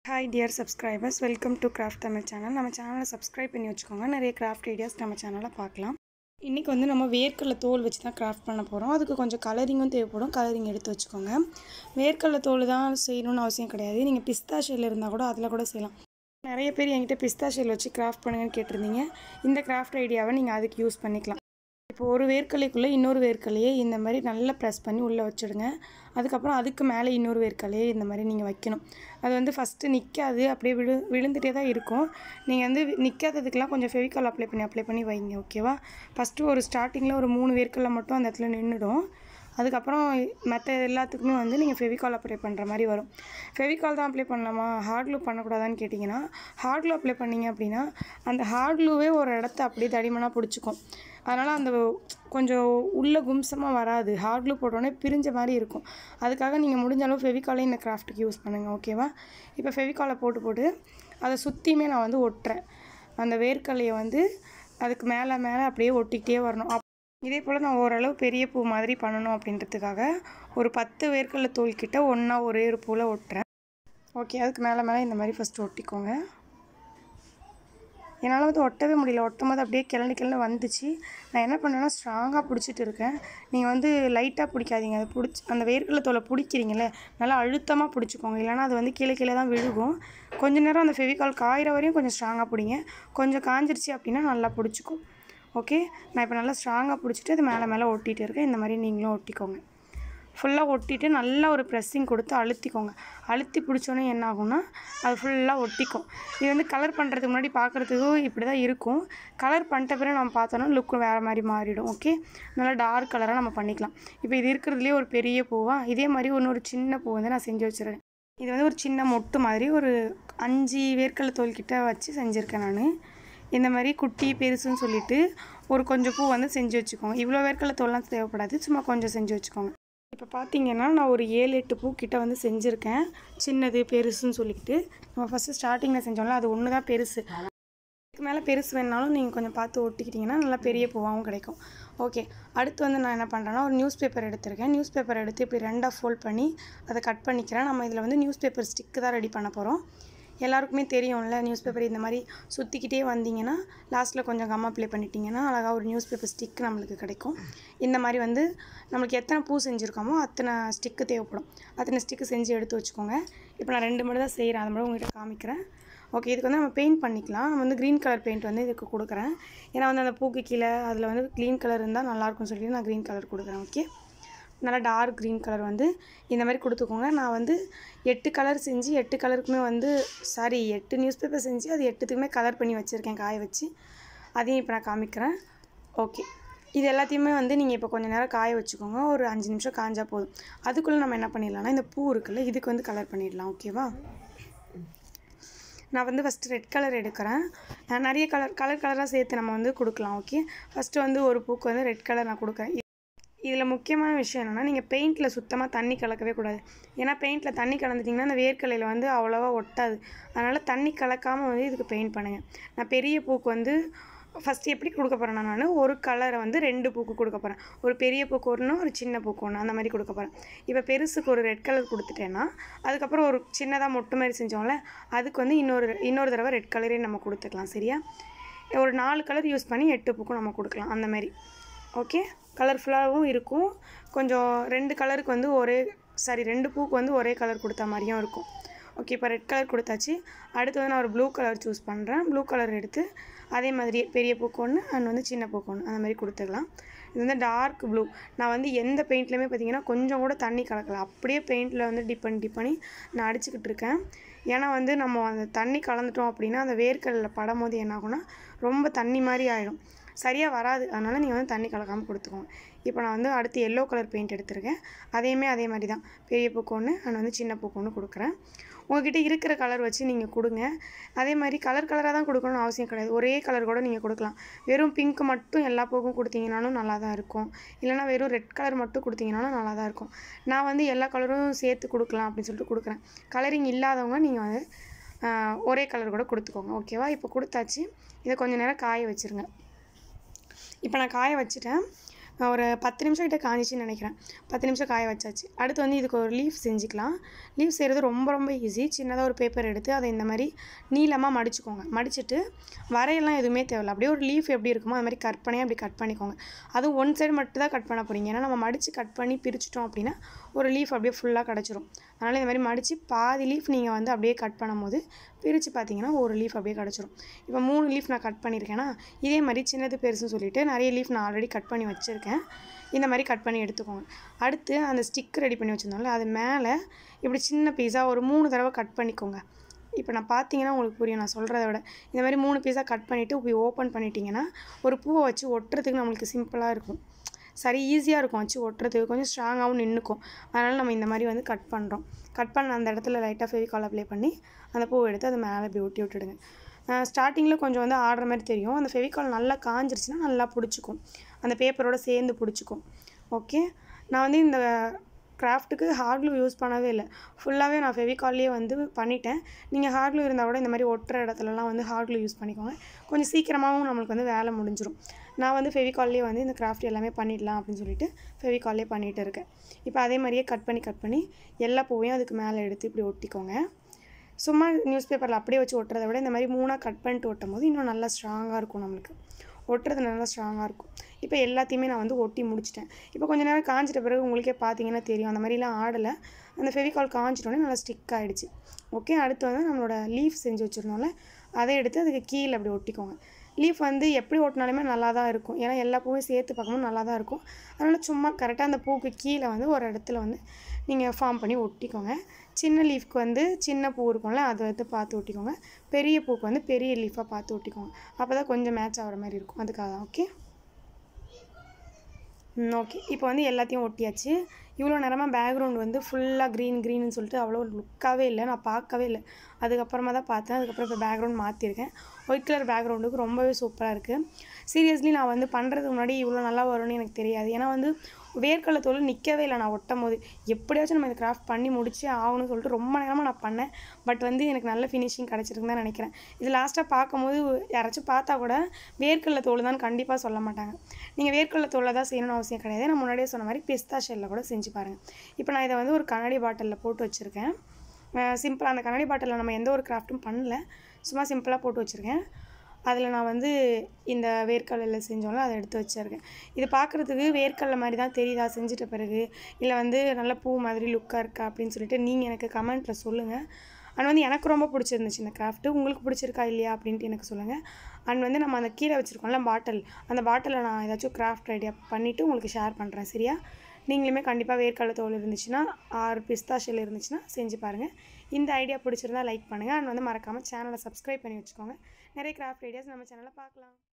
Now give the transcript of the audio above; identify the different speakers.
Speaker 1: Hi dear subscribers, welcome to Craft Tamil channel. நம்ம சேனலை subscribe பண்ணி வச்சுக்கோங்க. நிறைய கிராஃப்ட் ஐடியாஸ் நம்ம சேனலில் பார்க்கலாம். இன்றைக்கி வந்து நம்ம வேர்க்கடலை தோல் வச்சு தான் கிராஃப்ட் பண்ண போகிறோம். அதுக்கு கொஞ்சம் கலரிங்கும் தேவைப்படும். கலரிங் எடுத்து வச்சுக்கோங்க. வேர்க்கடலை தோல் தான் செய்யணும்னு அவசியம் கிடையாது. நீங்கள் பிஸ்தா ஷெல் இருந்தால் கூட அதில் கூட செய்யலாம். நிறைய பேர் என்கிட்ட பிஸ்தா ஷெல் வச்சு கிராஃப்ட் பண்ணுங்கன்னு கேட்டிருந்தீங்க. இந்த கிராஃப்ட் ஐடியாவை நீங்கள் அதுக்கு யூஸ் பண்ணிக்கலாம். இப்போ ஒரு வேர்க்கலைக்குள்ளே இன்னொரு வேர்க்கலையே இந்த மாதிரி நல்லா ப்ரெஸ் பண்ணி உள்ளே வச்சுடுங்க. அதுக்கப்புறம் அதுக்கு மேலே இன்னொரு வேர்க்கலையே இந்த மாதிரி நீங்கள் வைக்கணும். அது வந்து ஃபஸ்ட்டு நிற்காது, அப்படியே விழுந்துகிட்டே தான் இருக்கும். நீங்கள் வந்து நிற்காததுக்கெலாம் கொஞ்சம் ஃபெவிகால் அப்ளை பண்ணி வைங்க, ஓகேவா? ஃபஸ்ட்டு ஒரு ஸ்டார்டிங்கில் ஒரு 3 வேர்க்கலை மட்டும் அந்த இடத்துல நின்றுடும். அதுக்கப்புறம் மற்ற எல்லாத்துக்குமே வந்து நீங்கள் ஃபெவிகால் அப்ளை பண்ணுற மாதிரி வரும். ஃபெவிகால் தான் அப்ளை பண்ணலாமா, ஹார்ட் க்ளூ பண்ணக்கூடாதான்னு கேட்டிங்கன்னா, ஹார்ட் க்ளூ அப்ளை பண்ணிங்க அப்படின்னா அந்த ஹார்ட் க்ளூவே ஒரு இடத்த அப்படியே தடிமனாக பிடிச்சிக்கும். அதனால் அந்த கொஞ்சம் உள்ள கும்சமாக வராது. ஹார்ட் க்ளூ போட்டோடனே பிரிஞ்ச மாதிரி இருக்கும். அதுக்காக நீங்கள் முடிஞ்ச அளவு ஃபெவிகாலே இந்த கிராஃப்ட்டுக்கு யூஸ் பண்ணுங்கள், ஓகேவா? இப்போ ஃபெவிகாலை போட்டு அதை சுற்றியுமே நான் வந்து ஒட்டுறேன். அந்த வேர்க்கலையை வந்து அதுக்கு மேலே அப்படியே ஒட்டிக்கிட்டே வரணும். இதே போல் நான் ஓரளவு பெரிய பூ மாதிரி பண்ணணும் அப்படின்றதுக்காக ஒரு 10 வேர்க்கடலை தோல் கிட்ட ஒன்றா ஒரே ஒரு பூவில் ஒட்டுறேன். ஓகே, அதுக்கு மேலே இந்த மாதிரி ஃபஸ்ட்டு ஒட்டிக்கோங்க. என்னால் வந்து ஒட்டவே முடியல. ஒட்டும் போது அப்படியே கிளண்டு வந்துச்சு. நான் என்ன பண்ணேன்னா ஸ்ட்ராங்காக பிடிச்சிட்டு இருக்கேன். நீங்கள் வந்து லைட்டாக பிடிக்காதீங்க. அதை அந்த வேர்க்கடலை தோலை பிடிக்கிறீங்களே, நல்லா அழுத்தமாக பிடிச்சிக்கோங்க. இல்லைனா அது வந்து கீழே தான் விழுகும். கொஞ்சம் நேரம் அந்த ஃபெவிகால் காயிற வரையும் கொஞ்சம் ஸ்ட்ராங்காக பிடிங்க. கொஞ்சம் காஞ்சிருச்சு அப்படின்னா நல்லா பிடிச்சிக்கும். ஓகே, நான் இப்போ நல்லா ஸ்ட்ராங்காக பிடிச்சிட்டு அது மேலே ஒட்டிகிட்டு இருக்கேன். இந்த மாதிரி நீங்களும் ஒட்டிக்கோங்க. ஃபுல்லாக ஒட்டிட்டு நல்லா ஒரு ப்ரெஸ்ஸிங் கொடுத்து அழுத்திக்கோங்க. அழுத்தி பிடிச்சோன்னே என்ன ஆகும்னா அது ஃபுல்லாக ஒட்டிக்கும். இது வந்து கலர் பண்ணுறதுக்கு முன்னாடி பார்க்குறதுக்கும் இப்படி தான் இருக்கும். கலர் பண்ணிட்ட பிறகு நம்ம பார்த்தோன்னா லுக்கு வேறு மாதிரி மாறிடும். ஓகே, நல்லா டார்க் கலராக நம்ம பண்ணிக்கலாம். இப்போ இது இருக்கிறதுலே ஒரு பெரிய பூவாக இதே மாதிரி ஒரு சின்ன பூ வந்து நான் செஞ்சு வச்சுருக்கேன். இது வந்து ஒரு சின்ன மொட்டு மாதிரி ஒரு 5 வேர்க்கடலை தோல் கிட்ட வச்சு செஞ்சுருக்கேன் நான். இந்த மாதிரி குட்டி பெருசுன்னு சொல்லிவிட்டு ஒரு கொஞ்சம் பூ வந்து செஞ்சு வச்சுக்கோங்க. இவ்வளோ வேர்க்கடலை தோல்லாம் தேவைப்படாது, சும்மா கொஞ்சம் செஞ்சு வச்சுக்கோங்க. இப்போ பார்த்தீங்கன்னா நான் ஒரு 7-8 பூ கிட்ட வந்து செஞ்சுருக்கேன். சின்னது பெருசுன்னு சொல்லிக்கிட்டு நம்ம ஃபஸ்ட்டு ஸ்டார்டிங்கில் செஞ்சோம்ல, அது ஒன்று தான் பெருசு. அதுக்கு மேலே பெருசு வேணாலும் நீங்கள் கொஞ்சம் பார்த்து ஒட்டிக்கிட்டிங்கன்னா நல்லா பெரிய பூவாகவும் கிடைக்கும். ஓகே, அடுத்து வந்து நான் என்ன பண்ணுறேன்னா ஒரு நியூஸ் பேப்பர் எடுத்துருக்கேன். நியூஸ் பேப்பர் எடுத்து இப்படி 2ஆக ஃபோல்ட் பண்ணி அதை கட் பண்ணிக்கிறேன். நம்ம இதில் வந்து நியூஸ் பேப்பர் ஸ்டிக்கு தான் ரெடி பண்ண போகிறோம். எல்லாருக்குமே தெரியும்ல, நியூஸ் பேப்பர் இந்த மாதிரி சுற்றிக்கிட்டே வந்தீங்கன்னா லாஸ்ட்டில் கொஞ்சம் கம் அப்ளை பண்ணிட்டீங்கன்னா அழகாக ஒரு நியூஸ் பேப்பர் ஸ்டிக் நம்மளுக்கு கிடைக்கும். இந்த மாதிரி வந்து நம்மளுக்கு எத்தனை பூ செஞ்சுருக்கோமோ அத்தனை ஸ்டிக்கு தேவைப்படும். அத்தனை ஸ்டிக்கு செஞ்சு எடுத்து வச்சுக்கோங்க. இப்போ நான் 2 மட்டும் தான் செய்கிறேன், அது மட்டும் உங்கள்கிட்ட காமிக்கிறேன். ஓகே, இதுக்கு வந்து நம்ம பெயிண்ட் பண்ணிக்கலாம். நம்ம வந்து க்ரீன் கலர் பெயிண்ட் வந்து இதுக்கு கொடுக்குறேன். ஏன்னா வந்து அந்த பூக்கு கீழே அதில் வந்து க்ரீன் கலர் இருந்தால் நல்லாயிருக்கும்னு சொல்லி நான் க்ரீன் கலர் கொடுக்குறேன். ஓகே, நல்லா டார்க் க்ரீன் கலர் வந்து இந்த மாதிரி கொடுத்துக்கோங்க. நான் வந்து 8 கலர் செஞ்சு 8 கலருக்குமே வந்து 8 நியூஸ் பேப்பர் செஞ்சு அது 8த்துக்குமே கலர் பண்ணி வச்சுருக்கேன் காய வச்சு. அதையும் இப்போ நான் காமிக்கிறேன். ஓகே, இது எல்லாத்தையுமே வந்து நீங்கள் இப்போ கொஞ்சம் நேரம் காய வச்சுக்கோங்க. ஒரு 5 நிமிஷம் காஞ்சா போதும். அதுக்குள்ளே நம்ம என்ன பண்ணிடலாம்னா இந்த பூ இருக்குல்ல, இதுக்கு வந்து கலர் பண்ணிடலாம். ஓகேவா? நான் வந்து ஃபஸ்ட்டு ரெட் கலர் எடுக்கிறேன். நிறைய கலராக சேர்த்து நம்ம வந்து கொடுக்கலாம். ஓகே, ஃபஸ்ட்டு வந்து ஒரு பூக்கு வந்து ரெட் கலர் நான் கொடுக்குறேன். இதில் முக்கியமான விஷயம் என்னென்னா நீங்கள் பெயிண்டில் சுத்தமாக தண்ணி கலக்கவே கூடாது. ஏன்னா பெயிண்டில் தண்ணி கலந்துட்டிங்கன்னா அந்த வேர்க்கலையில் வந்து அவ்வளோவா ஒட்டாது. அதனால் தண்ணி கலக்காமல் வந்து இதுக்கு பெயிண்ட் பண்ணுங்கள். நான் பெரிய பூக்கு வந்து ஃபஸ்ட்டு எப்படி கொடுக்க போகிறேன்னா நான் ஒரு கலரை வந்து 2 பூக்கு கொடுக்க போகிறேன். ஒரு பெரிய பூக்கு ஒன்று, ஒரு சின்ன பூக்கு ஒன்று, அந்த மாதிரி கொடுக்க போகிறேன். இப்போ பெருசுக்கு ஒரு ரெட் கலர் கொடுத்துட்டேன்னா அதுக்கப்புறம் ஒரு சின்னதாக மொட்டு மாதிரி செஞ்சோம்ல, அதுக்கு வந்து இன்னொரு தடவை ரெட் கலரே நம்ம கொடுத்துக்கலாம். சரியா? ஒரு 4 கலர் யூஸ் பண்ணி 8 பூக்கும் நம்ம கொடுக்கலாம். அந்த மாதிரி ஓகே, கலர்ஃபுல்லாகவும் இருக்கும். கொஞ்சம் 2 கலருக்கு வந்து 2 பூக்கு வந்து ஒரே கலர் கொடுத்த மாதிரியும் இருக்கும். ஓகே, இப்போ ரெட் கலர் கொடுத்தாச்சு. அடுத்து வந்து நான் ஒரு ப்ளூ கலர் சூஸ் பண்ணுறேன். ப்ளூ கலர் எடுத்து அதே மாதிரியே பெரிய பூக்கு ஒன்று அண்ட் வந்து சின்ன பூக்கு ஒன்று அந்த மாதிரி கொடுத்துக்கலாம். இது வந்து டார்க் ப்ளூ. நான் வந்து எந்த பெயிண்ட்லையுமே பார்த்தீங்கன்னா கொஞ்சம் கூட தண்ணி கலக்கலை. அப்படியே பெயிண்டில் வந்து டிப் பண்ணி நான் அடிச்சுக்கிட்டு இருக்கேன். ஏன்னா வந்து நம்ம அந்த தண்ணி கலந்துட்டோம் அப்படின்னா அந்த வேர்க்கடலில் படும் போது என்ன ஆகும்னா ரொம்ப தண்ணி மாதிரி ஆகிடும், சரியாக வராது. அதனால் நீங்கள் வந்து தண்ணி கலக்காமல் கொடுத்துக்கோங்க. இப்போ நான் வந்து அடுத்து எல்லோ கலர் பெயிண்ட் எடுத்துருக்கேன். அதே மாதிரி தான் பெரிய பூக்கு ஒன்று அண்ட் வந்து சின்ன பூக்கு ஒன்று கொடுக்குறேன். உங்கள்கிட்ட இருக்கிற கலர் வச்சு நீங்கள் கொடுங்க. அதே மாதிரி கலராக தான் கொடுக்கணும்னு அவசியம் கிடையாது. ஒரே கலர் கூட நீங்கள் கொடுக்கலாம். வெறும் பிங்க் மட்டும் எல்லா பூக்கும் கொடுத்தீங்கனாலும் நல்லா தான் இருக்கும். இல்லைனா வெறும் ரெட் கலர் மட்டும் கொடுத்தீங்கனாலும் நல்லா தான் இருக்கும். நான் வந்து எல்லா கலரும் சேர்த்து கொடுக்கலாம் அப்படின்னு சொல்லிட்டு கொடுக்குறேன். கலரிங் இல்லாதவங்க நீங்கள் வந்து ஒரே கலர் கூட கொடுத்துக்கோங்க. ஓகேவா? இப்போ கொடுத்தாச்சு. இதை கொஞ்சம் நேரம் காய வச்சுருங்க. இப்போ நான் காய வச்சுட்டேன். ஒரு 10 நிமிஷம் கிட்ட காஞ்சிச்சின்னு நினைக்கிறேன். 10 நிமிஷம் காய வச்சாச்சு. அடுத்து வந்து இதுக்கு ஒரு லீஃப் செஞ்சுக்கலாம். லீஃப் செய்கிறது ரொம்ப ரொம்ப ஈஸி. சின்னதாக ஒரு பேப்பர் எடுத்து அதை இந்த மாதிரி நீளமாக மடிச்சுக்கோங்க. மடிச்சுட்டு வரையெல்லாம் எதுவுமே தேவையில்ல. அப்படியே ஒரு லீஃப் எப்படி இருக்குமோ அது மாதிரி கற்பனையாக அப்படி கட் பண்ணிக்கோங்க. அதுவும் ஒன் சைடு மட்டும் தான் கட் பண்ண போகிறீங்க. ஏன்னா நம்ம மடித்து கட் பண்ணி பிரிச்சிட்டோம் அப்படின்னா ஒரு லீஃப் அப்படியே ஃபுல்லாக கிடச்சிரும். அதனால் இந்த மாதிரி மடித்து பாதி லீஃப் நீங்கள் வந்து அப்படியே கட் பண்ணும்போது பிரித்து பார்த்தீங்கன்னா ஒரு லீஃப் அப்படியே கிடச்சிரும். இப்போ 3 லீஃப் நான் கட் பண்ணியிருக்கேன்னா இதே மாதிரி சின்னது பெருசுன்னு சொல்லிவிட்டு நிறைய லீஃப் நான் ஆல்ரெடி கட் பண்ணி வச்சுருக்கேன். இந்த மாதிரி கட் பண்ணி எடுத்துக்கோங்க. அடுத்து அந்த ஸ்டிக் ரெடி பண்ணி வச்சுருந்தோம்ல அது மேலே இப்படி சின்ன பீஸாக ஒரு 3 தடவை கட் பண்ணிக்கோங்க. இப்போ நான் பார்த்தீங்கன்னா உங்களுக்கு புரியும் நான் சொல்கிறத விட. இந்த மாதிரி 3 பீஸாக கட் பண்ணிவிட்டு இப்படி ஓப்பன் பண்ணிட்டீங்கன்னா ஒரு பூவை வச்சு ஒட்டுறதுக்கு நம்மளுக்கு சிம்பிளாக இருக்கும். சரி ஈஸியாக இருக்கும் வச்சு ஒட்டுறதுக்கு, கொஞ்சம் ஸ்ட்ராங்காகவும் நின்றுக்கும். அதனால் நம்ம இந்த மாதிரி வந்து கட் பண்ணுறோம். கட் பண்ண அந்த இடத்துல லைட்டாக ஃபெவிகால் அப்ளை பண்ணி அந்த பூவை எடுத்து அது மேலே இப்படி ஒட்டி விட்டுடுங்க. ஸ்டார்டிங்கில் கொஞ்சம் வந்து ஆடுற மாதிரி தெரியும். அந்த ஃபெவிகால் நல்லா காஞ்சிருச்சுன்னா நல்லா பிடிச்சிக்கும். அந்த பேப்பரோடு சேர்ந்து பிடிச்சிக்கும். ஓகே, நான் வந்து இந்த கிராஃப்ட்டுக்கு ஹார்ட் க்ளூ யூஸ் பண்ணவே இல்லை. ஃபுல்லாகவே நான் ஃபெவிகால்லேயே வந்து பண்ணிட்டேன். நீங்கள் ஹார்ட் க்ளூ இருந்தால் கூட இந்த மாதிரி ஒட்டுற இடத்துலலாம் வந்து ஹார்ட் க்ளூ யூஸ் பண்ணிக்கோங்க. கொஞ்சம் சீக்கிரமாகவும் நம்மளுக்கு வந்து வேலை முடிஞ்சிடும். நான் வந்து ஃபெவிகால்லேயே வந்து இந்த கிராஃப்ட் எல்லாமே பண்ணிடலாம் அப்படின்னு சொல்லிட்டு ஃபெவிகால்லேயே பண்ணிகிட்டு இருக்கேன். இப்போ அதே மாதிரியே கட் பண்ணி எல்லா பூவையும் அதுக்கு மேலே எடுத்து இப்படி ஒட்டிக்கோங்க. சும்மா நியூஸ் பேப்பரில் அப்படியே வச்சு ஒட்டுறதை விட இந்த மாதிரி 3ஆக கட் பண்ணிட்டு ஒட்டும் போது இன்னும் நல்லா ஸ்ட்ராங்காக இருக்கும். நம்மளுக்கு ஒட்டுறது நல்லா ஸ்ட்ராங்காக இருக்கும். இப்போ எல்லாத்தையுமே நான் வந்து ஒட்டி முடிச்சிட்டேன். இப்போ கொஞ்சம் நேரம் காஞ்சிட்ட பிறகு உங்களுக்கே பார்த்தீங்கன்னா தெரியும் அந்த மாதிரிலாம் ஆடலை. அந்த ஃபெவிகால் காஞ்சிட்டோன்னே நல்லா ஸ்டிக் ஆகிடுச்சு. ஓகே, அடுத்து வந்து நம்மளோட லீஃப் செஞ்சு வச்சுருந்தோம்ல அதை எடுத்து அதுக்கு கீழே அப்படி ஒட்டிக்கோங்க. லீஃப் வந்து எப்படி ஒட்டினாலுமே நல்லா தான் இருக்கும். ஏன்னா எல்லா பூவையும் சேர்த்து பார்க்கும்போது நல்லா தான் இருக்கும். அதனால் சும்மா கரெக்டாக அந்த பூவுக்கு கீழே வந்து ஒரு இடத்துல வந்து நீங்கள் ஃபார்ம் பண்ணி ஒட்டிக்கோங்க. சின்ன லீஃப்க்கு வந்து சின்ன பூ இருக்கும்ல அதை வந்து பார்த்து ஒட்டிக்கோங்க. பெரிய பூவுக்கு வந்து பெரிய லீஃபாக பார்த்து ஒட்டிக்கோங்க. அப்போ தான் கொஞ்சம் மேட்ச் ஆகிற மாதிரி இருக்கும். அதுக்காக தான். ஓகே ஓகே, இப்போ வந்து எல்லாத்தையும் ஒட்டியாச்சு. இவ்வளோ நேரமாக பேக்ரவுண்ட் வந்து ஃபுல்லாக க்ரீன்னு சொல்லிட்டு அவ்வளோ லுக்காகவே இல்லை. நான் பார்க்கவே இல்லை. அதுக்கப்புறமா தான் பார்த்தேன். அதுக்கப்புறம் இப்போ பேக்ரவுண்ட் மாற்றிருக்கேன். ஒயிட் கலர் பேக்ரவுண்டுக்கு ரொம்பவே சூப்பராக இருக்குது. சீரியஸ்லி நான் வந்து பண்ணுறதுக்கு முன்னாடி இவ்வளோ நல்லா வரும்னு எனக்கு தெரியாது. ஏன்னா வந்து வேர்க்கடலை தோல் நிற்கவே இல்லை. நான் ஒட்டும் போது எப்படியாச்சும் நம்ம இந்த கிராஃப்ட் பண்ணி முடிச்சு ஆகணும்னு சொல்லிட்டு ரொம்ப நேரமாக நான் பண்ணேன். பட் வந்து எனக்கு நல்ல ஃபினிஷிங் கிடச்சிருக்குன்னு தான் நினைக்கிறேன். இது லாஸ்ட்டாக பார்க்கும்போது யாராச்சும் பார்த்தா கூட வேர்க்கடலை தோல் தான் கண்டிப்பாக சொல்ல மாட்டாங்க. நீங்கள் வேர்க்கடலை தோலை தான் செய்யணும்னு அவசியம் கிடையாது. நான் முன்னாடியே சொன்ன மாதிரி பிஸ்தா ஷெல்லில் கூட செஞ்சு பாருங்கள். இப்போ நான் இதை வந்து ஒரு கண்ணாடி பாட்டிலில் போட்டு வச்சுருக்கேன். சிம்பிளாக அந்த கண்ணாடி பாட்டிலில் நம்ம எந்த ஒரு கிராஃப்ட்டும் பண்ணல, சும்மா சிம்பிளாக போட்டு வச்சுருக்கேன். அதில் நான் வந்து இந்த வேர்க்கடலையில் செஞ்சோம்ல அதை எடுத்து வச்சுருக்கேன். இது பார்க்குறதுக்கு வேர்க்கடலை மாதிரி தான் தெரியுதா செஞ்சுட்ட பிறகு, இல்லை வந்து நல்ல பூ மாதிரி லுக்காக இருக்கா அப்படின்னு சொல்லிட்டு நீங்கள் எனக்கு கமெண்ட்டில் சொல்லுங்கள். அண்ட் வந்து எனக்கு ரொம்ப பிடிச்சிருந்துச்சு இந்த கிராஃப்ட்டு. உங்களுக்கு பிடிச்சிருக்கா இல்லையா அப்படின்ட்டு எனக்கு சொல்லுங்கள். அண்ட் வந்து நம்ம அந்த கீழே வச்சுருக்கோம்ல பாட்டில், அந்த பாட்டிலில் நான் ஏதாச்சும் கிராஃப்ட் ஐடியா பண்ணிவிட்டு உங்களுக்கு ஷேர் பண்ணுறேன். சரியா? நீங்களுமே கண்டிப்பாக வேர்க்கடலை தோல் இருந்துச்சுன்னா ஆர் பிஸ்தா ஷெல் இருந்துச்சுன்னா செஞ்சு பாருங்கள். இந்த ஐடியா பிடிச்சிருந்தா லைக் பண்ணுங்கள். அண்ட் வந்து மறக்காமல் சேனலை சப்ஸ்கிரைப் பண்ணி வச்சுக்கோங்க. நிறைய கிராஃப்ட் ஐடியாஸ் நம்ம சேனலில் பார்க்கலாம்.